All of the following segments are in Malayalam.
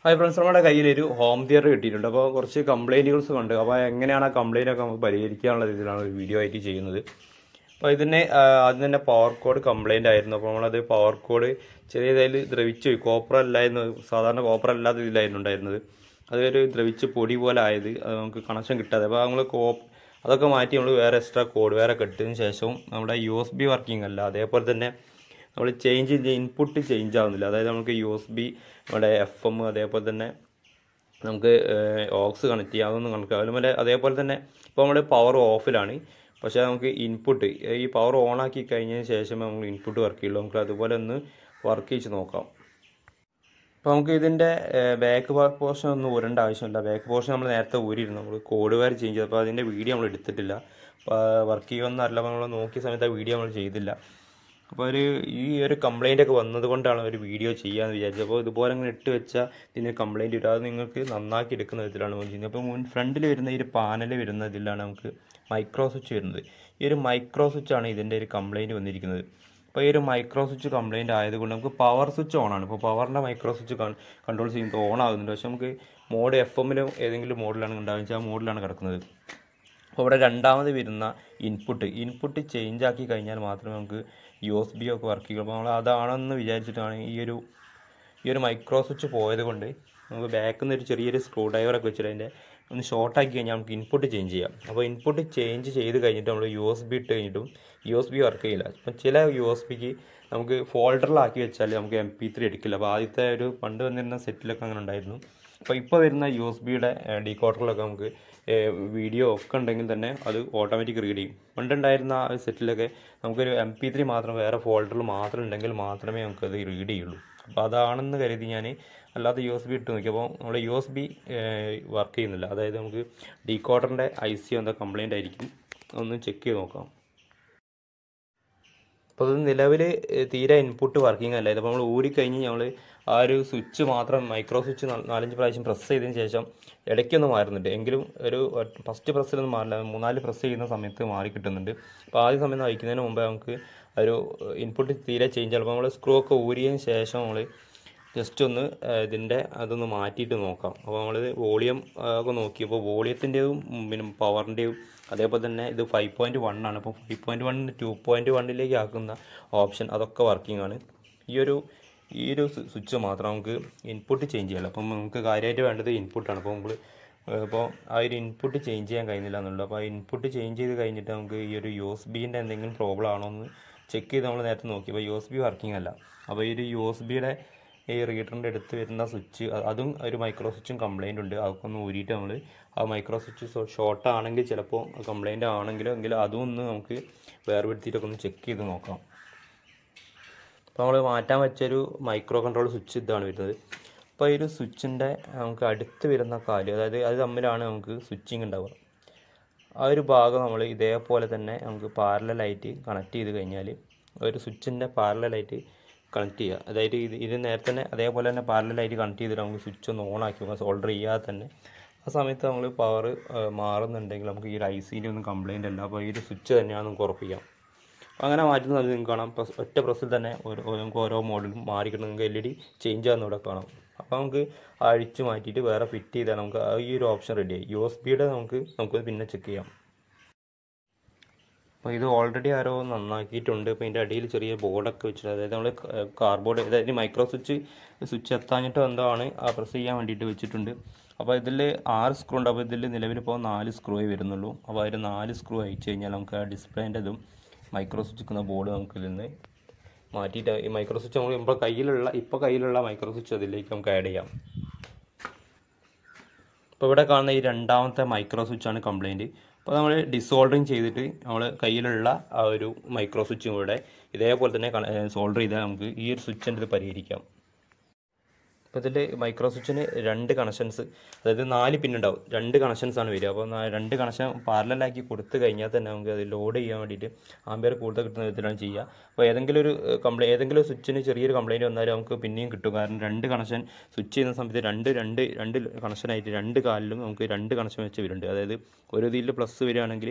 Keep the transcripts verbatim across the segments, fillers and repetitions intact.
ഹായ് ഫ്രണ്ട്സ്, നമ്മുടെ കയ്യിലൊരു ഹോം തിയേറ്റർ കിട്ടിയിട്ടുണ്ട്. അപ്പോൾ കുറച്ച് കംപ്ലൈൻറ്റുകൾസ് ഉണ്ട്. അപ്പോൾ എങ്ങനെയാണ് ആ കംപ്ലൈൻ്റ് ഒക്കെ നമുക്ക് പരിഹരിക്കാനുള്ള രീതിയിലാണ് ഒരു വീഡിയോ ആയിട്ട് ചെയ്യുന്നത്. അപ്പോൾ ഇതിന് ആദ്യം തന്നെ പവർ കോഡ് കംപ്ലൈൻ്റ് ആയിരുന്നു. അപ്പോൾ നമ്മളത് പവർ കോഡ് ചെറിയതായി ദ്രവിച്ചു പോയി. കോപ്പർ അല്ലായിരുന്നു, സാധാരണ കോപ്പർ അല്ലാത്ത ഇതിലായിരുന്നു ഉണ്ടായിരുന്നത്. അതൊരു ദ്രവിച്ച് പൊടി പോലെ ആയത്, അത് നമുക്ക് കണക്ഷൻ കിട്ടാതെ. അപ്പോൾ നമ്മൾ കോ അതൊക്കെ മാറ്റി നമ്മൾ വേറെ എക്സ്ട്രാ കോഡ് വേറെ കെട്ടിയതിന് ശേഷവും നമ്മുടെ യു എസ് ബി വർക്കിംഗ് അല്ല. അതേപോലെ തന്നെ നമ്മൾ ചേഞ്ച് ഇൻപുട്ട് ചേഞ്ച് ആവുന്നില്ല. അതായത് നമുക്ക് യു എസ് ബി, നമ്മുടെ എഫ് എം, അതേപോലെ തന്നെ നമുക്ക് ഓക്സ് കണക്ട് ചെയ്യാം, അതൊന്നും കണക്ട് അതുപോലെ അതേപോലെ തന്നെ ഇപ്പോൾ നമ്മുടെ പവർ ഓഫിലാണ്. പക്ഷേ നമുക്ക് ഇൻപുട്ട് ഈ പവർ ഓൺ ആക്കി കഴിഞ്ഞതിന് ശേഷമേ നമുക്ക് ഇൻപുട്ട് വർക്ക് ചെയ്യുള്ളൂ. നമുക്ക് അതുപോലെ ഒന്ന് വർക്ക് ചെയ്ത് നോക്കാം. അപ്പോൾ നമുക്ക് ഇതിൻ്റെ ബാക്ക് പോർഷൻ ഒന്നും ഊരേണ്ട ആവശ്യമില്ല. ബാക്ക് പോർഷൻ നമ്മൾ നേരത്തെ ഊരിയിരുന്നു, നമ്മൾ കോഡ് വേറെ ചേഞ്ച് ചെയ്തു. അപ്പോൾ അതിൻ്റെ വീഡിയോ നമ്മൾ എടുത്തിട്ടില്ല. അപ്പോൾ വർക്ക് ചെയ്യുമെന്ന് അറിയില്ല. അപ്പോൾ നമ്മൾ നോക്കിയ സമയത്ത് ആ വീഡിയോ നമ്മൾ ചെയ്തില്ല. അപ്പോൾ ഒരു ഈ ഒരു കംപ്ലൈൻ്റ് ഒക്കെ വന്നത് കൊണ്ടാണ് ഒരു വീഡിയോ ചെയ്യാമെന്ന് വിചാരിച്ചത്. അപ്പോൾ ഇതുപോലെ ഇങ്ങനെ ഇട്ട് വെച്ചാൽ ഇതിന് കംപ്ലൈൻറ്റ് വരും. അത് നിങ്ങൾക്ക് നന്നാക്കി എടുക്കുന്ന വിധത്തിലാണ് നമ്മൾ ചെയ്യുന്നത്. അപ്പോൾ മുൻ ഫ്രണ്ടിൽ വരുന്ന ഈ ഒരു പാനൽ വരുന്ന ഇതിലാണ് നമുക്ക് മൈക്രോ സ്വിച്ച് വരുന്നത്. ഈ ഒരു മൈക്രോ സ്വിച്ചാണ് ഇതിൻ്റെ ഒരു കംപ്ലൈൻറ്റ് വന്നിരിക്കുന്നത്. അപ്പോൾ ഈ ഒരു മൈക്രോ സ്വിച്ച് കംപ്ലൈൻറ്റ് ആയതുകൊണ്ട് നമുക്ക് പവർ സ്വിച്ച് ഓൺ ആണ്. ഇപ്പോൾ പവറിൻ്റെ മൈക്രോ സ്വിച്ച് കൺട്രോൾ ചെയ്യുന്നത് ഓൺ ആകുന്നുണ്ട്. പക്ഷേ നമുക്ക് മോഡ് എഫ് എമ്മിലും ഏതെങ്കിലും മോഡിലാണ് ഉണ്ടാവുക വെച്ചാൽ ആ മോഡിലാണ് കിടക്കുന്നത്. അപ്പോൾ ഇവിടെ രണ്ടാമത് വരുന്ന ഇൻപുട്ട് ഇൻപുട്ട് ചേഞ്ച് ആക്കി കഴിഞ്ഞാൽ മാത്രമേ നമുക്ക് യു എസ് ബി ഒക്കെ വർക്ക് ചെയ്യുള്ളൂ. അപ്പോൾ നമ്മൾ അതാണെന്ന് വിചാരിച്ചിട്ടാണ് ഈ ഒരു ഈ ഒരു മൈക്രോ സ്വിച്ച് പോയത് കൊണ്ട് നമുക്ക് ബാക്കിൽ നിന്ന് ഒരു ചെറിയൊരു സ്ക്രൂ ഡ്രൈവറൊക്കെ വെച്ചിട്ട് അതിൻ്റെ ഒന്ന് ഷോർട്ടാക്കി കഴിഞ്ഞാൽ നമുക്ക് ഇൻപുട്ട് ചേഞ്ച് ചെയ്യാം. അപ്പോൾ ഇൻപുട്ട് ചേഞ്ച് ചെയ്ത് കഴിഞ്ഞിട്ട് നമ്മൾ യു എസ് ബി ഇട്ട് കഴിഞ്ഞിട്ടും യു എസ് ബി വർക്ക് ചെയ്യില്ല. അപ്പം ചില യു എസ് ബിക്ക് നമുക്ക് ഫോൾഡറിലാക്കി വെച്ചാൽ നമുക്ക് എം പി ത്രീ എടുക്കില്ല. അപ്പോൾ ആദ്യത്തെ ഒരു പണ്ട് വന്നിരുന്ന സെറ്റിലൊക്കെ അങ്ങനെ ഉണ്ടായിരുന്നു. അപ്പോൾ ഇപ്പോൾ വരുന്ന യു എസ് ബിയുടെ ഡീകോഡറിലൊക്കെ നമുക്ക് വീഡിയോ ഒക്കെ ഉണ്ടെങ്കിൽ തന്നെ അത് ഓട്ടോമാറ്റിക് റീഡ് ചെയ്യും. പണ്ടുണ്ടായിരുന്ന ആ സെറ്റിലൊക്കെ നമുക്കൊരു എം പി ത്രീ മാത്രം വേറെ ഫോൾഡറിൽ മാത്രം ഉണ്ടെങ്കിൽ മാത്രമേ നമുക്കത് റീഡ് ചെയ്യുള്ളൂ. അപ്പോൾ അതാണെന്ന് കരുതി ഞാൻ അല്ലാതെ യു എസ് ബി ഇട്ട് നോക്കിയപ്പോൾ നമ്മുടെ യു എസ് ബി വർക്ക് ചെയ്യുന്നില്ല. അതായത് നമുക്ക് ഡീകോഡറിൻ്റെ ഐ സി എന്താ കംപ്ലൈൻ്റ് ആയിരിക്കും. ഒന്ന് ചെക്ക് ചെയ്ത് നോക്കാം. അപ്പോൾ അത് നിലവിൽ തീരെ ഇൻപുട്ട് വർക്കിംഗ് അല്ല. ഇതിപ്പോൾ നമ്മൾ ഊരിക്കഴിഞ്ഞ് നമ്മൾ ആ ഒരു സ്വിച്ച് മാത്രം മൈക്രോ സ്വിച്ച് നാലഞ്ച് പ്രാവശ്യം പ്രസ് ചെയ്തതിന് ശേഷം ഇടയ്ക്കൊന്ന് മാറുന്നുണ്ട്. എങ്കിലും ഒരു ഫസ്റ്റ് പ്രസ്സിലൊന്നും മാറില്ല, മൂന്നാല് പ്രസ് ചെയ്യുന്ന സമയത്ത് മാറി കിട്ടുന്നുണ്ട്. അപ്പോൾ ആദ്യ സമയം വയ്ക്കുന്നതിന് മുമ്പേ നമുക്ക് ഒരു ഇൻപുട്ട് തീരെ ചേഞ്ച് ആകും. അപ്പോൾ നമ്മൾ സ്ക്രൂ ഒക്കെ ഊരിയതിന് ശേഷം നമ്മൾ ജസ്റ്റ് ഒന്ന് ഇതിൻ്റെ അതൊന്ന് മാറ്റിയിട്ട് നോക്കാം. അപ്പോൾ നമ്മൾ വോളിയം ഒക്കെ നോക്കിയപ്പോൾ വോളിയത്തിൻ്റെയും പിന്നെ പവറിൻ്റെയും അതേപോലെ തന്നെ ഇത് ഫൈവ് പോയിൻറ്റ് വൺ ആണ്. അപ്പോൾ ഫൈവ് പോയിൻറ്റ് വണ്ണിന് ടു പോയിൻറ്റ് വണ്ണിലേക്ക് ആക്കുന്ന ഓപ്ഷൻ അതൊക്കെ വർക്കിംഗ് ആണ്. ഈ ഒരു ഈ ഒരു സ്വിച്ച് മാത്രം നമുക്ക് ഇൻപുട്ട് ചേഞ്ച് ചെയ്യാമല്ലോ. അപ്പം നമുക്ക് കാര്യമായിട്ട് വേണ്ടത് ഇൻപുട്ടാണ്. അപ്പോൾ നമ്മൾ ഇപ്പോൾ ആ ഒരു ഇൻപുട്ട് ചേഞ്ച് ചെയ്യാൻ കഴിയുന്നില്ല എന്നുള്ളത്. അപ്പോൾ ആ ഇൻപുട്ട് ചേഞ്ച് ചെയ്ത് കഴിഞ്ഞിട്ട് നമുക്ക് ഈ ഒരു യു എസ് ബിൻ്റെ എന്തെങ്കിലും പ്രോബ്ലം ആണോ എന്ന് ചെക്ക് ചെയ്ത് നമ്മൾ നേരത്തെ നോക്കി. അപ്പോൾ യു എസ് ബി വർക്കിംഗ് അല്ല. അപ്പോൾ ഈ ഒരു യു എസ് ബിയുടെ ഈ റീഡറിൻ്റെ അടുത്ത് വരുന്ന സ്വിച്ച് അതും ഒരു മൈക്രോ സ്വിച്ചും കംപ്ലൈൻ്റ് ഉണ്ട്. അതൊക്കെ ഒന്ന് ഊരിയിട്ട് നമ്മൾ ആ മൈക്രോ സ്വിച്ച് ഷോർട്ട് ആണെങ്കിൽ ചിലപ്പോൾ കംപ്ലൈൻ്റ് ആണെങ്കിലോ എങ്കിലും അതും ഒന്ന് നമുക്ക് വേർപെടുത്തിയിട്ടൊക്കെ ഒന്ന് ചെക്ക് ചെയ്ത് നോക്കാം. അപ്പോൾ നമ്മൾ മാറ്റാൻ വെച്ചൊരു മൈക്രോ കൺട്രോൾ സ്വിച്ച് ഇതാണ് വരുന്നത്. അപ്പോൾ ഈ ഒരു സ്വിച്ചിൻ്റെ നമുക്ക് അടുത്ത് വരുന്ന കാല്, അതായത് അത് തമ്മിലാണ് നമുക്ക് സ്വിച്ചിങ് ഉണ്ടാവുക. ആ ഒരു ഭാഗം നമ്മൾ ഇതേപോലെ തന്നെ നമുക്ക് പാരലലായിട്ട് കണക്ട് ചെയ്ത് കഴിഞ്ഞാൽ ഒരു സ്വിച്ചിൻ്റെ പാരലലായിട്ട് കണക്ട് ചെയ്യുക. അതായത് ഇത് ഇത് നേരത്തെ തന്നെ അതേപോലെ തന്നെ പാരലലായിട്ട് കണക്ട് ചെയ്തിട്ട് നമുക്ക് സ്വിച്ച് ഒന്ന് ഓൺ ആക്കി നോക്കാം, സോൾഡർ ചെയ്യാതെ തന്നെ. ആ സമയത്ത് നമ്മൾ പവർ മാറുന്നുണ്ടെങ്കിൽ നമുക്ക് ഈ ഒരു ഐ സിൻ്റെ ഒന്നും കംപ്ലൈൻ്റ് അല്ല. അപ്പോൾ ഈ ഒരു സ്വിച്ച് തന്നെയാണ് നമുക്ക് ഉറപ്പിക്കാം. അങ്ങനെ മാറ്റുന്നത് നിങ്ങൾക്ക് കാണാം. പ്രസ് ഒറ്റ പ്രസ്സിൽ തന്നെ ഓരോ നമുക്ക് ഓരോ മോഡലും മാറിക്കിട്ട് നിങ്ങൾക്ക് എൽ ഇ ഡി ചേഞ്ച് ആകുന്ന ഇവിടെ കാണാം. അപ്പോൾ നമുക്ക് അഴിച്ച് മാറ്റിയിട്ട് വേറെ ഫിറ്റ് ചെയ്താൽ നമുക്ക് ഈ ഒരു ഓപ്ഷൻ റെഡിയായി. യു എസ് ബിയുടെ നമുക്ക് നമുക്ക് പിന്നെ ചെക്ക് ചെയ്യാം. അപ്പോൾ ഇത് ഓൾറെഡി ആരോ നന്നാക്കിയിട്ടുണ്ട്. അപ്പോൾ ഇതിൻ്റെ അടിയിൽ ചെറിയ ബോർഡൊക്കെ വെച്ചിട്ട്, അതായത് നമ്മൾ കാർഡ്ബോർഡ്, അതായത് മൈക്രോ സ്വിച്ച് സ്വിച്ച് എത്താഞ്ഞിട്ടോ എന്തോ ആണ് ആ പ്രസ് ചെയ്യാൻ വേണ്ടിയിട്ട് വെച്ചിട്ടുണ്ട്. അപ്പോൾ ഇതിൽ ആറ് സ്ക്രൂ ഉണ്ട്. അപ്പോൾ ഇതിൽ നിലവിലിപ്പോൾ നാല് സ്ക്രൂവേ വരുന്നുള്ളൂ. അപ്പോൾ അതിൽ നാല് സ്ക്രൂ അയച്ചു കഴിഞ്ഞാൽ നമുക്ക് ആ ഡിസ്പ്ലേൻ്റെ ഇതും മൈക്രോ സ്വിച്ച് നിൽക്കുന്ന ബോർഡ് നമുക്ക് ഇതിൽ നിന്ന് മാറ്റിയിട്ട് ഈ മൈക്രോ സ്വിച്ച് നമ്മൾ ഇപ്പോൾ കയ്യിലുള്ള ഇപ്പോൾ കയ്യിലുള്ള മൈക്രോ സ്വിച്ച് അതിലേക്ക് നമുക്ക് ആഡ് ചെയ്യാം. അപ്പോൾ ഇവിടെ കാണുന്ന ഈ രണ്ടാമത്തെ മൈക്രോ സ്വിച്ചാണ് കംപ്ലൈൻറ്റ്. അപ്പോൾ നമ്മൾ ഡിസോൾഡറിങ് ചെയ്തിട്ട് നമ്മൾ കയ്യിലുള്ള ആ ഒരു മൈക്രോ സ്വിച്ചും കൂടെ ഇതേപോലെ തന്നെ സോൾഡർ ചെയ്താൽ നമുക്ക് ഈ ഒരു സ്വിച്ചിൻ്റെ ഇത് പരിഹരിക്കാം. അപ്പോൾ ഇതിൽ മൈക്രോ സ്വിച്ചിന് രണ്ട് കണക്ഷൻസ്, അതായത് നാല് പിന്നുണ്ടാവും, രണ്ട് കണക്ഷൻസാണ് വരിക. അപ്പോൾ രണ്ട് കണക്ഷൻ പാരലലാക്കി കൊടുത്തു കഴിഞ്ഞാൽ തന്നെ നമുക്ക് അത് ലോഡ് ചെയ്യാൻ വേണ്ടിയിട്ട് ആംബിയർ കൂടുതൽ കിട്ടുന്ന വിധത്തിലാണ് ചെയ്യുക. അപ്പോൾ ഏതെങ്കിലും ഒരു കംപ്ലൈൻറ്റ് ഏതെങ്കിലും സ്വിച്ചിന് ചെറിയൊരു കംപ്ലൈൻറ്റ് വന്നാലും നമുക്ക് പിന്നെയും കിട്ടും. കാരണം രണ്ട് കണക്ഷൻ സ്വിച്ച് ചെയ്യുന്ന സമയത്ത് രണ്ട് രണ്ട് രണ്ട് കണക്ഷനായിട്ട് രണ്ട് കാലിലും നമുക്ക് രണ്ട് കണക്ഷൻ വെച്ച് വരുന്നുണ്ട്. അതായത് ഒരു ഇതിൽ പ്ലസ് വരികയാണെങ്കിൽ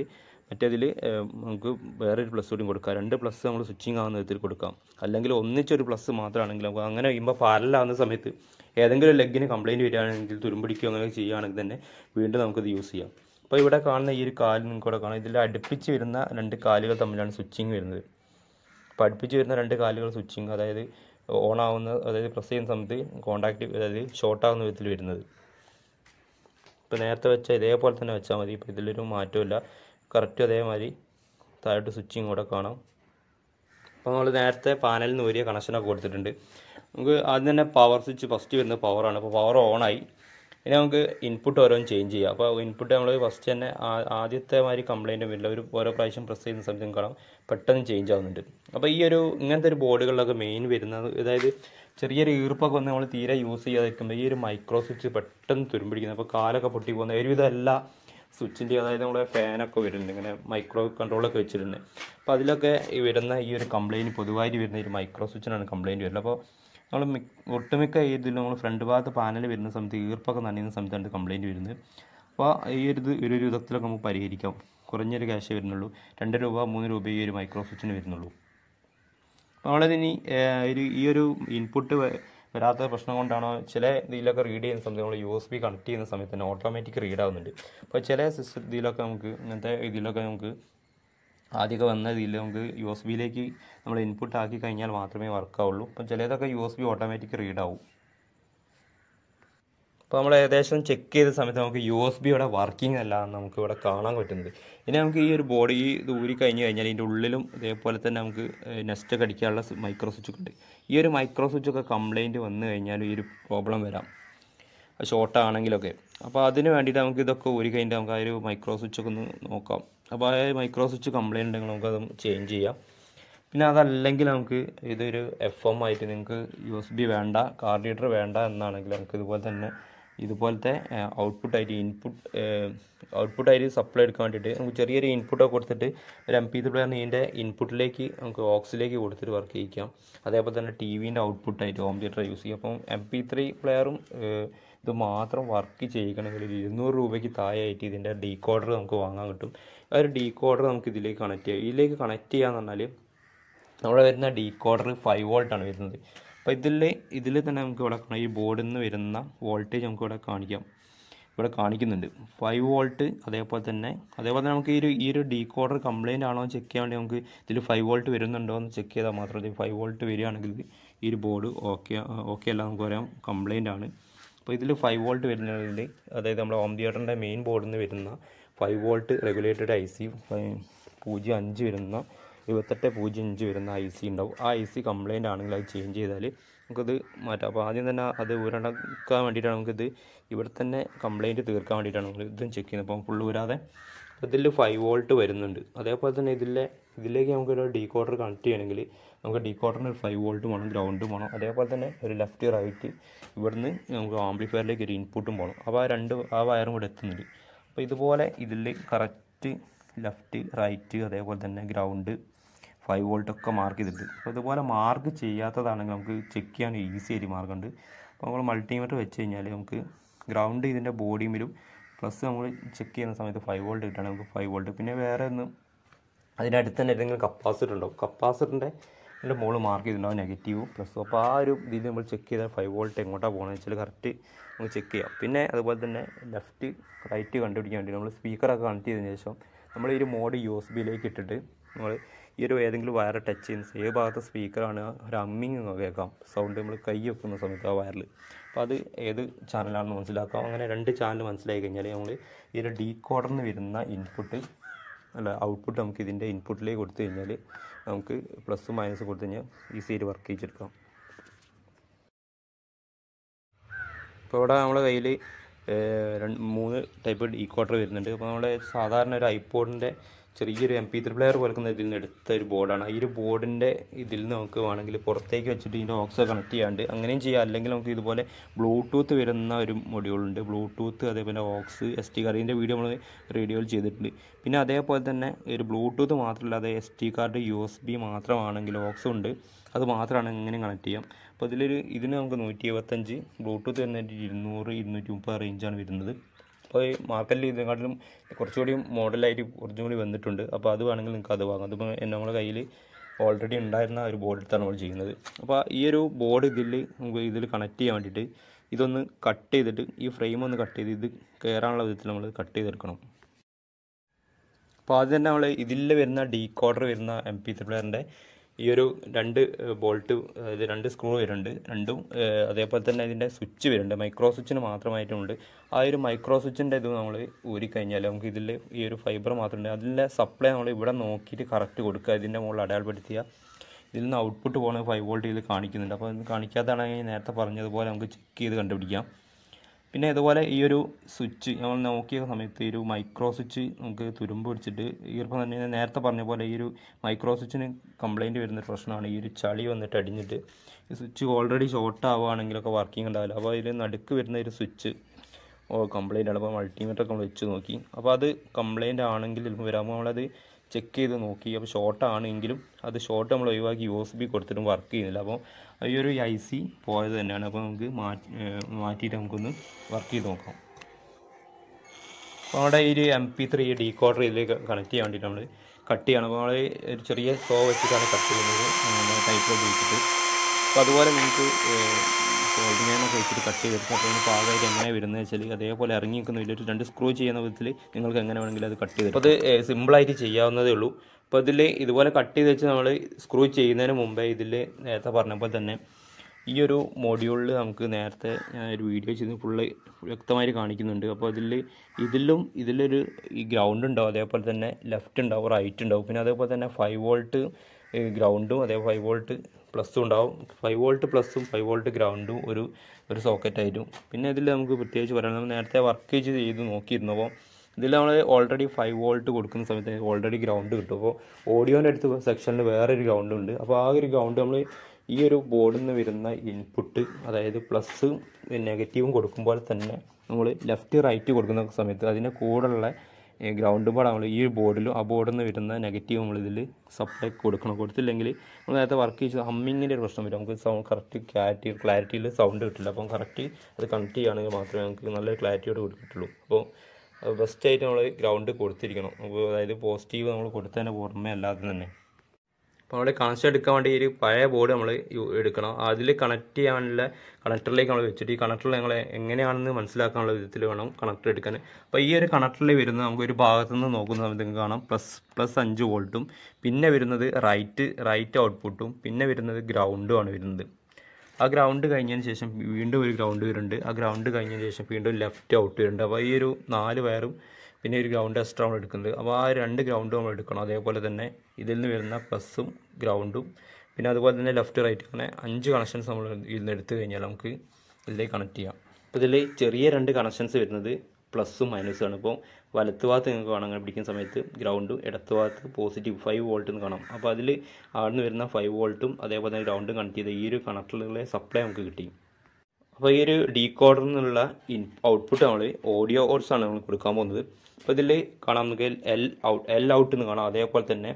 മറ്റേതിൽ നമുക്ക് വേറൊരു പ്ലസ് കൂടി കൊടുക്കാം. രണ്ട് പ്ലസ് നമ്മൾ സ്വിച്ചിങ് ആവുന്ന വിധത്തിൽ കൊടുക്കാം. അല്ലെങ്കിൽ ഒന്നിച്ചൊരു പ്ലസ് മാത്രമാണെങ്കിൽ നമുക്ക് അങ്ങനെ കഴിയുമ്പോൾ പാരലാവുന്ന സമയത്ത് ഏതെങ്കിലും ലെഗിന് കംപ്ലയിൻറ്റ് വരികയാണെങ്കിൽ തുരുമ്പിടിക്കുകയോ അങ്ങനെ ചെയ്യുകയാണെങ്കിൽ തന്നെ വീണ്ടും നമുക്കിത് യൂസ് ചെയ്യാം. അപ്പോൾ ഇവിടെ കാണുന്ന ഈ ഒരു കാല് നിങ്ങൾക്ക് ഇവിടെ കാണാം. ഇതിൽ അടുപ്പിച്ച് വരുന്ന രണ്ട് കാലുകൾ തമ്മിലാണ് സ്വിച്ചിങ് വരുന്നത്. അപ്പോൾ അടുപ്പിച്ച് വരുന്ന രണ്ട് കാലുകൾ സ്വിച്ചിങ്, അതായത് ഓൺ ആവുന്ന, അതായത് പ്രസ് ചെയ്യുന്ന സമയത്ത് കോൺടാക്റ്റ്, അതായത് ഷോർട്ട് ആവുന്ന വിധത്തിൽ വരുന്നത്. ഇപ്പോൾ നേരത്തെ വെച്ച ഇതേപോലെ തന്നെ വെച്ചാൽ മതി. ഇപ്പോൾ ഇതിലൊരു മാറ്റമില്ല, കറക്റ്റ് അതേമാതിരി താഴോട്ട് സ്വിച്ചിങ് കൂടെ കാണാം. അപ്പോൾ നമ്മൾ നേരത്തെ പാനലിൽ നിന്ന് ഊരിയ കണക്ഷനൊക്കെ കൊടുത്തിട്ടുണ്ട്. നമുക്ക് ആദ്യം തന്നെ പവർ സ്വിച്ച് ഫസ്റ്റ് വരുന്നത് പവറാണ്. അപ്പോൾ പവർ ഓണായി. ഇനി നമുക്ക് ഇൻപുട്ട് ഓരോന്ന് ചേഞ്ച് ചെയ്യാം. അപ്പോൾ ഇൻപുട്ട് നമ്മൾ ഫസ്റ്റ് തന്നെ ആദ്യത്തെ മാതിരി കംപ്ലയിൻറ്റും വരില്ല. ഒരു ഓരോ പ്രാവശ്യം പ്രസ് ചെയ്യുന്ന സമയത്തും കാണാം പെട്ടെന്ന് ചേഞ്ച് ആവുന്നുണ്ട്. അപ്പോൾ ഈ ഒരു ഇങ്ങനത്തെ ഒരു ബോർഡുകളിലൊക്കെ മെയിൻ വരുന്നത്, അതായത് ചെറിയൊരു ഈർപ്പൊക്കെ വന്ന് നമ്മൾ തീരെ യൂസ് ചെയ്യാതിരിക്കുമ്പോൾ ഈ ഒരു മൈക്രോ സ്വിച്ച് പെട്ടെന്ന് തുരുമ്പിടിക്കുന്നത്. അപ്പോൾ കാലൊക്കെ പൊട്ടി പോകുന്ന ഒരുവിധം എല്ലാ സ്വിച്ചിൻ്റെ, അതായത് നമ്മുടെ ഫാനൊക്കെ വരുന്നുണ്ട്, ഇങ്ങനെ മൈക്രോ കൺട്രോളൊക്കെ വെച്ചിട്ടുണ്ട്. അപ്പോൾ അതിലൊക്കെ വരുന്ന ഈ ഒരു കംപ്ലയിൻറ്റ് പൊതുവായിട്ട് വരുന്ന ഒരു മൈക്രോ സ്വിച്ചിനാണ് കംപ്ലയിൻറ്റ് വരുന്നത്. അപ്പോൾ നമ്മൾ മി ഒട്ടുമിക്ക ഇതിൽ നമ്മൾ ഫ്രണ്ട് ഭാഗത്ത് പാനൽ വരുന്ന സമയത്ത് ഈർപ്പൊക്കെ നനയുന്ന സമയത്താണ് കംപ്ലയിൻറ്റ് വരുന്നത്. അപ്പോൾ ഈ ഒരു ഇത് ഒരു വിധത്തിലൊക്കെ നമുക്ക് പരിഹരിക്കാം. കുറഞ്ഞൊരു ക്യാഷേ വരുന്നുള്ളൂ. രണ്ട് രൂപ മൂന്ന് രൂപ ഈ ഒരു മൈക്രോ സ്വിച്ചിന് വരുന്നുള്ളൂ. അപ്പോൾ നമ്മളിനി ഒരു ഈ ഒരു ഇൻപുട്ട് വരാത്ത പ്രശ്നം കൊണ്ടാണോ ചില ഇതിലൊക്കെ റീഡ് ചെയ്യുന്ന സമയത്ത് നമ്മൾ യു എസ് ബി കണക്ട് ചെയ്യുന്ന സമയത്ത് തന്നെ ഓട്ടോമാറ്റിക് റീഡ് ആവുന്നുണ്ട്. അപ്പോൾ ചില സിസ്റ്റം ഇതിലൊക്കെ നമുക്ക് ഇങ്ങനത്തെ ഇതിലൊക്കെ നമുക്ക് ആദ്യമൊക്കെ വന്ന ഇതിൽ നമുക്ക് യു എസ് ബിയിലേക്ക് നമ്മൾ ഇൻപുട്ട് ആക്കി കഴിഞ്ഞാൽ മാത്രമേ വർക്കാവുള്ളൂ. അപ്പം ചിലതൊക്കെ U S B automatic read ആവും. അപ്പോൾ നമ്മൾ ഏകദേശം ചെക്ക് ചെയ്ത സമയത്ത് നമുക്ക് യു എസ് ബി ഇവിടെ വർക്കിംഗ് അല്ല എന്ന് നമുക്ക് ഇവിടെ കാണാൻ പറ്റുന്നത്. ഇനി നമുക്ക് ഈ ഒരു ബോർഡ് ഈ ഇത് ഊരി കഴിഞ്ഞ് കഴിഞ്ഞാൽ ഇതിൻ്റെ ഉള്ളിലും ഇതേപോലെ തന്നെ നമുക്ക് നെസ്റ്റ് ഒക്കെ അടിക്കാനുള്ള മൈക്രോ സ്വിച്ച് ഉണ്ട്. ഈ ഒരു മൈക്രോ സ്വിച്ചൊക്കെ കംപ്ലയിൻറ്റ് വന്നു കഴിഞ്ഞാൽ ഈ ഒരു പ്രോബ്ലം വരാം, ഷോർട്ടാണെങ്കിലൊക്കെ. അപ്പോൾ അതിന് വേണ്ടിയിട്ട് നമുക്ക് ഇതൊക്കെ ഊരി കഴിഞ്ഞിട്ട് നമുക്ക് ആ ഒരു മൈക്രോ സ്വിച്ചൊക്കെ ഒന്ന് നോക്കാം. അപ്പോൾ ആ മൈക്രോ സ്വിച്ച് കംപ്ലയിൻ്റ് ഉണ്ടെങ്കിൽ നമുക്കത് ചേഞ്ച് ചെയ്യാം. പിന്നെ അതല്ലെങ്കിൽ നമുക്ക് ഇതൊരു എഫ് എം ആയിട്ട് നിങ്ങൾക്ക് യു എസ് ബി വേണ്ട, കാർ റീഡർ വേണ്ട എന്നാണെങ്കിൽ നമുക്ക് ഇതുപോലെ തന്നെ ഇതുപോലത്തെ ഔട്ട്പുട്ടായിട്ട് ഇൻപുട്ട് ഔട്ട്പുട്ടായിട്ട് സപ്ലൈ എടുക്കാൻ വേണ്ടിയിട്ട് നമുക്ക് ചെറിയൊരു ഇൻപുട്ടൊക്കെ കൊടുത്തിട്ട് ഒരു എം പി ത്രീ പ്ലെയറിന് ഇതിൻ്റെ ഇൻപുട്ടിലേക്ക് നമുക്ക് ഓക്സിലേക്ക് കൊടുത്തിട്ട് വർക്ക് ചെയ്യിക്കാം. അതേപോലെ തന്നെ ടി വിൻ്റെ ഔട്ട്പുട്ടായിട്ട് ഹോം തിയേറ്റർ യൂസ് ചെയ്യാം. അപ്പം എം പി ത്രീ പ്ലെയറും ഇത് മാത്രം വർക്ക് ചെയ്യിക്കണമെങ്കിൽ ഒരു ഇരുന്നൂറ് രൂപയ്ക്ക് താഴെയായിട്ട് ഇതിൻ്റെ ഡീകോഡർ നമുക്ക് വാങ്ങാൻ കിട്ടും. ആ ഒരു ഡീകോഡർ നമുക്ക് ഇതിലേക്ക് കണക്ട് ചെയ്യാം. ഇതിലേക്ക് കണക്ട് ചെയ്യാന്ന് പറഞ്ഞാൽ നമ്മുടെ വരുന്ന ഡീകോഡർ ഫൈവ് വോൾട്ടാണ് വരുന്നത്. അപ്പോൾ ഇതിൽ ഇതിൽ തന്നെ നമുക്ക് ഇവിടെ ഈ ബോർഡിൽ നിന്ന് വരുന്ന വോൾട്ടേജ് നമുക്ക് ഇവിടെ കാണിക്കാം, ഇവിടെ കാണിക്കുന്നുണ്ട് ഫൈവ് വോൾട്ട്. അതേപോലെ തന്നെ അതേപോലെ തന്നെ നമുക്ക് ഈ ഒരു ഈ ഒരു ഡീകോഡർ കംപ്ലയിൻ്റ് ആണോ ചെക്ക് ചെയ്യാൻ വേണ്ടി നമുക്ക് ഇതിൽ ഫൈവ് വോൾട്ട് വരുന്നുണ്ടോ എന്ന് ചെക്ക് ചെയ്താൽ മാത്രം ഇത് ഫൈവ് വോൾട്ട് വരികയാണെങ്കിൽ ഈ ഒരു ബോർഡ് ഓക്കെ ഓക്കെ അല്ല നമുക്ക് പറയാം കംപ്ലയിൻ്റ് ആണ്. അപ്പോൾ ഇതിൽ ഫൈവ് വോൾട്ട് വരുന്നതിൽ, അതായത് നമ്മുടെ ഹോം തിയേറ്ററിൻ്റെ മെയിൻ ബോർഡിൽ നിന്ന് വരുന്ന five volt regulated I C പൂജ്യം അഞ്ച് വരുന്ന ഇരുപത്തെട്ട് പൂജ്യം അഞ്ച് വരുന്ന ഐ സി ഉണ്ടാവും. ആ ഐ സി കംപ്ലയിൻ്റ് ആണെങ്കിൽ അത് ചേഞ്ച് ചെയ്താൽ നമുക്കത് മാറ്റാം. അപ്പോൾ ആദ്യം തന്നെ അത് ഊരണ്ടാക്കാൻ വേണ്ടിയിട്ടാണ് നമുക്കിത് ഇവിടെ തന്നെ കംപ്ലയിൻറ്റ് തീർക്കാൻ വേണ്ടിയിട്ടാണ് നമ്മൾ ഇതും ചെക്ക് ചെയ്യുന്നത്. അപ്പം ഫുള്ള് ഊരാതെ ഇതിൽ ഫൈവ് വോൾട്ട് വരുന്നുണ്ട്. അതേപോലെ തന്നെ ഇതിലെ ഇതിലേക്ക് നമുക്കൊരു ഡീകോഡർ കണക്ട് ചെയ്യണമെങ്കിൽ നമുക്ക് ഡീകോഡറിന് ഒരു ഫൈവ് വോൾട്ട് വേണം, ഗ്രൗണ്ടും വേണം. അതേപോലെ തന്നെ ഒരു ലെഫ്റ്റ് റൈറ്റ് ഇവിടുന്ന് നമുക്ക് ആംപ്ലിഫയറിലേക്ക് ഒരു ഇൻപുട്ടും പോകണം. അപ്പോൾ ആ രണ്ട് ആ വയറും കൂടെ എത്തുന്നുണ്ട്. അപ്പോൾ ഇതുപോലെ ഇതിൽ കറക്റ്റ് ലെഫ്റ്റ് റൈറ്റ് അതേപോലെ തന്നെ ഗ്രൗണ്ട് ഫൈവ് വോൾട്ടൊക്കെ മാർക്ക് ചെയ്തിട്ടുണ്ട്. അപ്പോൾ ഇതുപോലെ മാർക്ക് ചെയ്യാത്തതാണെങ്കിൽ നമുക്ക് ചെക്ക് ചെയ്യാൻ ഈസി ആയിട്ട് മാർക്കുണ്ട്. അപ്പോൾ നമ്മൾ മൾട്ടിമീറ്റർ വെച്ച് കഴിഞ്ഞാൽ നമുക്ക് ഗ്രൗണ്ട് ഇതിൻ്റെ ബോഡിയിലും പ്ലസ് നമ്മൾ ചെക്ക് ചെയ്യുന്ന സമയത്ത് ഫൈവ് വോൾട്ട് കിട്ടുകയാണ് നമുക്ക് ഫൈവ് വോൾട്ട്. പിന്നെ വേറെ ഒന്ന് അതിനടുത്ത് തന്നെ ഏതെങ്കിലും കപ്പാസിറ്റർ ഉണ്ടാവും, കപ്പാസിറ്ററിൻ്റെ അതിൻ്റെ മുകളിൽ മാർക്ക് ചെയ്തിട്ടുണ്ടാവും നെഗറ്റീവും പ്ലസ്സും. അപ്പോൾ ആ ഒരു ഇതിൽ നമ്മൾ ചെക്ക് ചെയ്താൽ ഫൈവ് വോൾട്ട് എങ്ങോട്ടാണ് പോകുന്നത് വെച്ചാൽ കറക്റ്റ് നമുക്ക് ചെക്ക് ചെയ്യാം. പിന്നെ അതുപോലെ തന്നെ ലെഫ്റ്റ് റൈറ്റ് കണ്ടുപിടിക്കാൻ വേണ്ടി നമ്മൾ സ്പീക്കറൊക്കെ കണക്ട് ചെയ്തതിന് ശേഷം നമ്മൾ ഈ ഒരു മോഡ് യു എസ് ബിയിലേക്ക് ഇട്ടിട്ട് നമ്മൾ ഈ ഒരു ഏതെങ്കിലും വയർ ടച്ച് ചെയ്യുന്ന ഏത് ഭാഗത്തെ സ്പീക്കറാണ് ഒരു അമ്മിങ് കേൾക്കാം സൗണ്ട് നമ്മൾ കൈ വെക്കുന്ന സമയത്ത് ആ വയറിൽ. അപ്പോൾ അത് ഏത് ചാനലാണെന്ന് മനസ്സിലാക്കാം. അങ്ങനെ രണ്ട് ചാനൽ മനസ്സിലാക്കി കഴിഞ്ഞാൽ നമ്മൾ ഈ ഒരു ഡീകോഡറിന് വരുന്ന ഇൻപുട്ട് അല്ല ഔട്ട്പുട്ട് നമുക്ക് ഇതിൻ്റെ ഇൻപുട്ടിലേക്ക് കൊടുത്തു കഴിഞ്ഞാൽ നമുക്ക് പ്ലസ് മൈനസ് കൊടുത്തു കഴിഞ്ഞാൽ ഈസി ആയിട്ട് വർക്ക് ചെയ്തെടുക്കാം. ഇപ്പോൾ ഇവിടെ നമ്മുടെ കയ്യിൽ രണ്ട് മൂന്ന് ടൈപ്പ് ഡീകോഡർ വരുന്നുണ്ട്. അപ്പോൾ നമ്മുടെ സാധാരണ ഒരു ഐപോഡിൻ്റെ ചെറിയൊരു എം പി ത്രീ പ്ലെയർ പോലക്കുന്ന ഇതിൽ നിന്ന് എടുത്ത ഒരു ബോർഡാണ്. ഈ ഒരു ബോർഡിൻ്റെ ഇതിൽ നിന്ന് നമുക്ക് വേണമെങ്കിൽ പുറത്തേക്ക് വെച്ചിട്ട് ഇതിൻ്റെ ഓക്സ് കണക്ട് ചെയ്യാണ്ട് അങ്ങനെയും ചെയ്യാം. അല്ലെങ്കിൽ നമുക്ക് ഇതുപോലെ ബ്ലൂടൂത്ത് വരുന്ന ഒരു മൊഡ്യൂളുണ്ട്, ബ്ലൂടൂത്ത് അതേപോലെ ഓക്സ് എസ് ടി കാർഡിൻ്റെ വീഡിയോ നമ്മൾ റേഡിയോയിൽ ചെയ്തിട്ടുണ്ട്. പിന്നെ അതേപോലെ തന്നെ ഒരു ബ്ലൂടൂത്ത് മാത്രമല്ലാതെ S D card U S B മാത്രമാണെങ്കിൽ ഓക്സും ഉണ്ട്, അത് മാത്രമാണ് ഇങ്ങനെ കണക്ട് ചെയ്യാം. അപ്പോൾ ഇതിലൊരു ഇതിന് നമുക്ക് നൂറ്റി എഴുപത്തഞ്ച് ബ്ലൂടൂത്ത് വരുന്നതിൻ്റെ ഇരുന്നൂറ് ഇരുന്നൂറ്റി മുപ്പത് റേഞ്ചാണ് വരുന്നത്. അപ്പോൾ ഈ മാർക്കറ്റിൽ ഇതിനെക്കാട്ടിലും കുറച്ചുകൂടി മോഡലായിട്ട് കുറച്ചും കൂടി വന്നിട്ടുണ്ട്. അപ്പോൾ അത് വേണമെങ്കിൽ നിങ്ങൾക്ക് അത് വാങ്ങാം. അതിപ്പോൾ നമ്മുടെ കയ്യിൽ ഓൾറെഡി ഉണ്ടായിരുന്ന ഒരു ബോർഡ് എടുത്താണ് നമ്മൾ ചെയ്യുന്നത്. അപ്പോൾ ഈ ഒരു ബോർഡ് ഇതിൽ നമുക്ക് ഇതിൽ കണക്ട് ചെയ്യാൻ വേണ്ടിയിട്ട് ഇതൊന്ന് കട്ട് ചെയ്തിട്ട് ഈ ഫ്രെയിം ഒന്ന് കട്ട് ചെയ്ത് ഇത് കയറാനുള്ള വിധത്തിൽ നമ്മൾ കട്ട് ചെയ്തെടുക്കണം. അപ്പോൾ ആദ്യം തന്നെ നമ്മൾ ഇതിൽ വരുന്ന ഡീകോഡർ വരുന്ന എം പി ത്രീ പ്ലെയറിൻ്റെ ഈ ഒരു രണ്ട് ബോൾട്ട്, അതായത് രണ്ട് സ്ക്രൂ വരുന്നുണ്ട് രണ്ടും. അതേപോലെ തന്നെ ഇതിൻ്റെ സ്വിച്ച് വരുന്നുണ്ട്, മൈക്രോ സ്വിച്ചിന് മാത്രമായിട്ടുമുണ്ട്. ആ ഒരു മൈക്രോ സ്വിച്ചിൻ്റെ ഇത് നമ്മൾ ഊരിക്കഴിഞ്ഞാൽ നമുക്ക് ഇതിൽ ഈ ഒരു ഫൈബർ മാത്രമുണ്ട്. അതിൻ്റെ സപ്ലൈ നമ്മൾ ഇവിടെ നോക്കിയിട്ട് കറക്റ്റ് കൊടുക്കുക. ഇതിൻ്റെ മുകളിൽ അടയാളപ്പെടുത്തിയ ഇതിൽ നിന്ന് ഔട്ട്പുട്ട് പോകുന്നത് ഫൈവ് വോൾട്ട് ഇതിൽ കാണിക്കുന്നുണ്ട്. അപ്പോൾ ഇത് കാണിക്കാത്തതാണെങ്കിൽ നേരത്തെ പറഞ്ഞതുപോലെ നമുക്ക് ചെക്ക് ചെയ്ത് കണ്ടുപിടിക്കാം. പിന്നെ ഇതുപോലെ ഈ ഒരു സ്വിച്ച് നമ്മൾ നോക്കിയ സമയത്ത് ഈ ഒരു മൈക്രോ സ്വിച്ച് നമുക്ക് തുരുമ്പ് പിടിച്ചിട്ട് ഈർപ്പം തന്നെ നേരത്തെ പറഞ്ഞ പോലെ ഈ ഒരു മൈക്രോ സ്വിച്ചിന് കംപ്ലയിൻറ്റ് വരുന്നൊരു പ്രശ്നമാണ്. ഈ ഒരു ചളി വന്നിട്ട് അടിഞ്ഞിട്ട് ഈ സ്വിച്ച് ഓൾറെഡി ഷോർട്ട് ആവുകയാണെങ്കിലൊക്കെ വർക്കിംഗ് ഉണ്ടാവില്ല. അപ്പോൾ അതിൽ നടുക്ക് വരുന്ന ഒരു സ്വിച്ച് ഓ കംപ്ലയിൻ്റ് ആണ്. അപ്പോൾ മൾട്ടിമീറ്ററൊക്കെ നമ്മൾ വെച്ച് നോക്കി. അപ്പോൾ അത് കംപ്ലയിൻ്റ് ആണെങ്കിൽ ചിലപ്പോൾ വരാമ്പോൾ നമ്മളത് ചെക്ക് ചെയ്ത് നോക്കി. അപ്പോൾ ഷോർട്ട് ആണെങ്കിലും അത് ഷോർട്ട് നമ്മൾ ഒഴിവാക്കി യു എസ് ബി കൊടുത്തിട്ടും വർക്ക് ചെയ്യുന്നില്ല. അപ്പോൾ ഈ ഒരു ഐ സി പോയത് തന്നെയാണ്. അപ്പോൾ നമുക്ക് മാറ്റി മാറ്റിയിട്ട് നമുക്കൊന്ന് വർക്ക് ചെയ്ത് നോക്കാം. അപ്പോൾ നമ്മുടെ ഈ ഒരു എം പി ത്രീ ഡീകോഡർ ഇതിലേക്ക് കണക്ട് ചെയ്യാൻ വേണ്ടിയിട്ട് നമ്മൾ കട്ട് ചെയ്യണം. അപ്പോൾ നമ്മൾ ഒരു ചെറിയ സോ വെച്ചിട്ടാണ് കട്ട് ചെയ്യുന്നത് ടൈപ്പിലോട്ട് വെച്ചിട്ട്. അപ്പോൾ അതുപോലെ നിങ്ങൾക്ക് സോൾഡിങ്ങനൊക്കെ വെച്ചിട്ട് കട്ട് ചെയ്തെടുക്കാം. അപ്പോൾ അതിന് പാകമായിട്ട് എങ്ങനെ വരുന്നത് വെച്ചാൽ അതേപോലെ ഇറങ്ങി നിൽക്കുന്ന വലിയൊരു രണ്ട് സ്ക്രൂ ചെയ്യുന്ന വിധത്തിൽ നിങ്ങൾക്ക് എങ്ങനെ വേണമെങ്കിലും അത് കട്ട് ചെയ്ത്. അപ്പോൾ അത് സിമ്പിളായിട്ട് ചെയ്യാവുന്നതേ ഉള്ളൂ. അപ്പോൾ ഇതിൽ ഇതുപോലെ കട്ട് ചെയ്ത് വെച്ച് നമ്മൾ സ്ക്രൂ ചെയ്യുന്നതിന് മുമ്പേ ഇതിൽ നേരത്തെ പറഞ്ഞപ്പോൾ തന്നെ ഈ ഒരു മോഡ്യൂളിൽ നമുക്ക് നേരത്തെ ഞാൻ ഒരു വീഡിയോ ചെയ്ത് ഫുള്ള് വ്യക്തമായിട്ട് കാണിക്കുന്നുണ്ട്. അപ്പോൾ ഇതിൽ ഇതിലും ഇതിലൊരു ഈ ഗ്രൗണ്ട് ഉണ്ടാവും, അതേപോലെ തന്നെ ലെഫ്റ്റ് ഉണ്ടാവും, റൈറ്റ് ഉണ്ടാവും. പിന്നെ അതേപോലെ തന്നെ ഫൈവ് വോൾട്ട് ഗ്രൗണ്ടും അതേ ഫൈവ് വോൾട്ട് പ്ലസ്സും ഉണ്ടാവും. ഫൈവ് വോൾട്ട് പ്ലസ്സും ഫൈവ് വോൾട്ട് ഗ്രൗണ്ടും ഒരു ഒരു സോക്കറ്റായിട്ടും. പിന്നെ ഇതിൽ നമുക്ക് പ്രത്യേകിച്ച് പറയാം, നമ്മൾ നേരത്തെ വർക്ക് ചെയ്ത് നോക്കിയിരുന്നു. അപ്പോൾ ഇതിൽ നമ്മൾ ഓൾറെഡി ഫൈവ് വോൾട്ട് കൊടുക്കുന്ന സമയത്ത് ഓൾറെഡി ഗ്രൗണ്ട് കിട്ടും. അപ്പോൾ ഓഡിയോൻ്റെ അടുത്ത് സെക്ഷനിൽ വേറൊരു ഗ്രൗണ്ട് ഉണ്ട്. അപ്പോൾ ആ ഒരു ഗ്രൗണ്ട് നമ്മൾ ഈ ഒരു ബോർഡിൽ നിന്ന് വരുന്ന ഇൻപുട്ട്, അതായത് പ്ലസ് നെഗറ്റീവും കൊടുക്കുമ്പോൾ തന്നെ നമ്മൾ ലെഫ്റ്റ് റൈറ്റ് കൊടുക്കുന്ന സമയത്ത് അതിൻ്റെ കൂടെയുള്ള ഗ്രൗണ്ട് ബോർഡ് നമ്മൾ ഈ ബോർഡിലും ആ ബോർഡിൽ നിന്ന് വരുന്ന നെഗറ്റീവ് നമ്മൾ ഇതിൽ സപ്ലൈ കൊടുക്കണം. കൊടുത്തില്ലെങ്കിൽ നമ്മൾ നേരത്തെ വർക്ക് ചെയ്ത് ഹമ്മിങ്ങിൻ്റെ ഒരു പ്രശ്നം വരും. നമുക്ക് സൗണ്ട് കറക്റ്റ് ക്ലാരിറ്റി ക്ലാരിറ്റിയിൽ സൗണ്ട് കിട്ടില്ല. അപ്പം കറക്റ്റ് അത് കണക്ട് ചെയ്യുകയാണെങ്കിൽ മാത്രമേ നമുക്ക് നല്ല ക്ലാരിറ്റിയോട് കിട്ടുള്ളൂ. അപ്പോൾ ബെസ്റ്റായിട്ട് നമ്മൾ ഗ്രൗണ്ട് കൊടുത്തിരിക്കണം. അതായത് പോസിറ്റീവ് നമ്മൾ കൊടുത്തതിൻ്റെ പുറമേ അല്ലാതെ തന്നെ. അപ്പോൾ നമ്മൾ കണക്ഷൻ എടുക്കാൻ വേണ്ടി ഒരു പഴയ ബോർഡ് നമ്മൾ എടുക്കണം. അതിൽ കണക്ട് ചെയ്യാനുള്ള കണക്ടറിലേക്ക് നമ്മൾ വെച്ചിട്ട് ഈ കണക്ടറിൽ ഞങ്ങൾ എങ്ങനെയാണെന്ന് മനസ്സിലാക്കാനുള്ള വിധത്തിൽ വേണം കണക്ടർ എടുക്കാൻ. അപ്പോൾ ഈ ഒരു കണക്ടറിൽ വരുന്നത് നമുക്ക് ഒരു ഭാഗത്തു നിന്ന് നോക്കുന്ന സമയത്ത് നിങ്ങൾക്ക് കാണാം പ്ലസ് പ്ലസ് അഞ്ച് വോൾട്ടും പിന്നെ വരുന്നത് റൈറ്റ് റൈറ്റ് ഔട്ട്പുട്ടും പിന്നെ വരുന്നത് ഗ്രൗണ്ടുമാണ് വരുന്നത്. ആ ഗ്രൗണ്ട് കഴിഞ്ഞതിന് ശേഷം വീണ്ടും ഒരു ഗ്രൗണ്ട് വരുന്നുണ്ട്. ആ ഗ്രൗണ്ട് കഴിഞ്ഞതിന് ശേഷം വീണ്ടും ലെഫ്റ്റ് ഔട്ട് വരുന്നുണ്ട്. അപ്പോൾ ഈ ഒരു നാല് വയറും പിന്നെ ഒരു ഗ്രൗണ്ട് എക്സ്ട്രാ നമ്മൾ എടുക്കുന്നത്. അപ്പോൾ ആ രണ്ട് ഗ്രൗണ്ടും നമ്മൾ എടുക്കണം. അതേപോലെ തന്നെ ഇതിൽ നിന്ന് വരുന്ന പ്ലസ്സും ഗ്രൗണ്ടും പിന്നെ അതുപോലെ തന്നെ ലെഫ്റ്റ് റൈറ്റ് അങ്ങനെ അഞ്ച് കണക്ഷൻസ് നമ്മൾ ഇതിൽ നിന്ന് എടുത്തു കഴിഞ്ഞാൽ നമുക്ക് ഇതിലേക്ക് കണക്ട് ചെയ്യാം. അപ്പോൾ ഇതിൽ ചെറിയ രണ്ട് കണക്ഷൻസ് വരുന്നത് പ്ലസ്സും മൈനസും ആണ്. ഇപ്പോൾ വലത്ത് ഭാഗത്ത് നിങ്ങൾക്ക് കാണാം അങ്ങനെ പിടിക്കുന്ന സമയത്ത് ഗ്രൗണ്ടും ഇടത്ത് ഭാഗത്ത് പോസിറ്റീവ് ഫൈവ് വോൾട്ട് എന്ന് കാണാം. അപ്പോൾ അതിൽ ആടുന്ന് വരുന്ന ഫൈവ് വോൾട്ടും അതേപോലെ തന്നെ ഗ്രൗണ്ടും കണക്ട് ചെയ്ത ഈ ഒരു കണക്ടറിലെ സപ്ലൈ നമുക്ക് കിട്ടി. അപ്പോൾ ഈ ഒരു ഡീകോഡറിൽ നിന്നുള്ള ഇൻ ഔട്ട്പുട്ട് നമ്മൾ ഓഡിയോ ഓട്സാണ് നമ്മൾ കൊടുക്കാൻ പോകുന്നത്. അപ്പോൾ ഇതിൽ കാണാം നമുക്ക് എൽ ഔട്ട് എൽ ഔട്ട് എന്ന് കാണാം, അതേപോലെ തന്നെ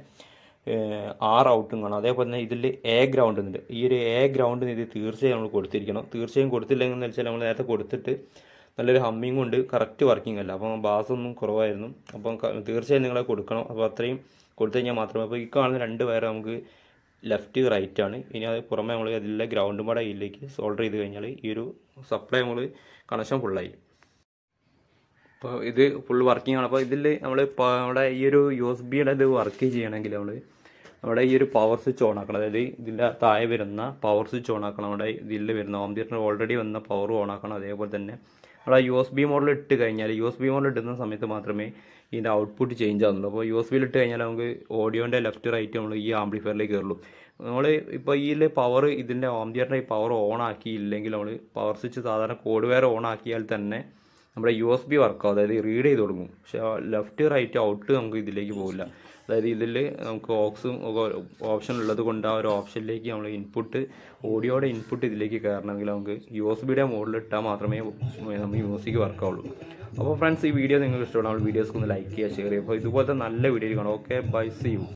ആർ ഔട്ടും കാണാം, അതേപോലെ തന്നെ ഇതിൽ എ ഗ്രൗണ്ട് എന്നുണ്ട്. ഈ ഒരു എ ഗ്രൗണ്ട് ഇത് തീർച്ചയായും നമ്മൾ കൊടുത്തിരിക്കണം. തീർച്ചയായും കൊടുത്തില്ലെങ്കിൽ എന്ന് വെച്ചാൽ നമ്മൾ നേരത്തെ കൊടുത്തിട്ട് നല്ലൊരു ഹമ്മിങ് ഉണ്ട്, കറക്റ്റ് വർക്കിംഗ് അല്ല. അപ്പം ബാസൊന്നും കുറവായിരുന്നു. അപ്പം തീർച്ചയായും നിങ്ങളെ കൊടുക്കണം. അപ്പോൾ അത്രയും കൊടുത്തു കഴിഞ്ഞാൽ മാത്രമേ. അപ്പോൾ ഈ കാണുന്ന രണ്ട് പേരെ നമുക്ക് ലെഫ്റ്റ് റൈറ്റ് ആണ്. ഇനി അത് പുറമെ നമ്മൾ അതിലെ ഗ്രൗണ്ടും കൂടെ ഇതിലേക്ക് സോൾഡർ ചെയ്ത് കഴിഞ്ഞാൽ ഈ ഒരു സപ്ലൈ നമ്മൾ കണക്ഷൻ ഫുള്ളായി. അപ്പോൾ ഇത് ഫുൾ വർക്കിംഗ് ആണ്. അപ്പോൾ ഇതിൽ നമ്മൾ നമ്മുടെ ഈ ഒരു യു എസ് ബിയുടെ ഇത് വർക്ക് ചെയ്യണമെങ്കിൽ നമ്മൾ നമ്മുടെ ഈ ഒരു പവർ സ്വിച്ച് ഓൺ ആക്കണം. അതായത് ഇതിൻ്റെ താഴെ വരുന്ന പവർ സ്വിച്ച് ഓൺ ആക്കണം. നമ്മുടെ ഇതിൽ വരുന്ന ഹോം തിയേറ്ററിൽ ഓൾറെഡി വന്ന പവർ ഓൺ ആക്കണം. അതേപോലെ തന്നെ നമ്മൾ യു എസ് ബി മോഡൽ ഇട്ട് കഴിഞ്ഞാൽ യു എസ് ബി മോഡൽ ഇടുന്ന സമയത്ത് മാത്രമേ ഇതിൻ്റെ ഔട്ട്പുട്ട് ചേഞ്ച് ആവുന്നുള്ളൂ. അപ്പോൾ യു എസ് ബിയിൽ ഇട്ട് കഴിഞ്ഞാൽ നമുക്ക് ഓഡിയോൻ്റെ ലെഫ്റ്റ് റൈറ്റ് നമ്മൾ ഈ ആംപ്ലിഫയറിലേക്ക് കയറുള്ളൂ. നമ്മൾ ഇപ്പോൾ ഈ പവർ ഇതിൻ്റെ ഹോം തിയേറ്ററിൻ്റെ ഈ പവർ ഓൺ ആക്കിയില്ലെങ്കിൽ നമ്മൾ പവർ സ്വിച്ച് സാധാരണ കോഡ് വെയർ ഓൺ ആക്കിയാൽ തന്നെ നമ്മുടെ യു എസ് ബി വർക്കാവും, അതായത് റീഡ് ചെയ്ത് തുടങ്ങും. പക്ഷേ ലെഫ്റ്റ് റൈറ്റ് ഔട്ട് നമുക്ക് ഇതിലേക്ക് പോകില്ല. അതായത് ഇതിൽ നമുക്ക് ഓക്സും ഓപ്ഷൻ ഉള്ളത് കൊണ്ട് ആ ഒരു ഓപ്ഷനിലേക്ക് നമ്മൾ ഇൻപുട്ട് ഓഡിയോയുടെ ഇൻപുട്ട് ഇതിലേക്ക് കയറണമെങ്കിൽ നമുക്ക് യു എസ് ബിയുടെ മോഡിൽ ഇട്ടാൽ മാത്രമേ നമ്മൾ മ്യൂസിക് വർക്കാവുള്ളൂ. അപ്പോൾ ഫ്രണ്ട്സ്, ഈ വീഡിയോ നിങ്ങൾക്ക് ഇഷ്ടമാണ്. നമ്മൾ വീഡിയോസ് ഒന്ന് ലൈക്ക് ചെയ്യുക, ഷെയർ ചെയ്യുക. അപ്പോൾ ഇതുപോലത്തെ നല്ല വീഡിയോ കാണാം. Okay, bye, see U.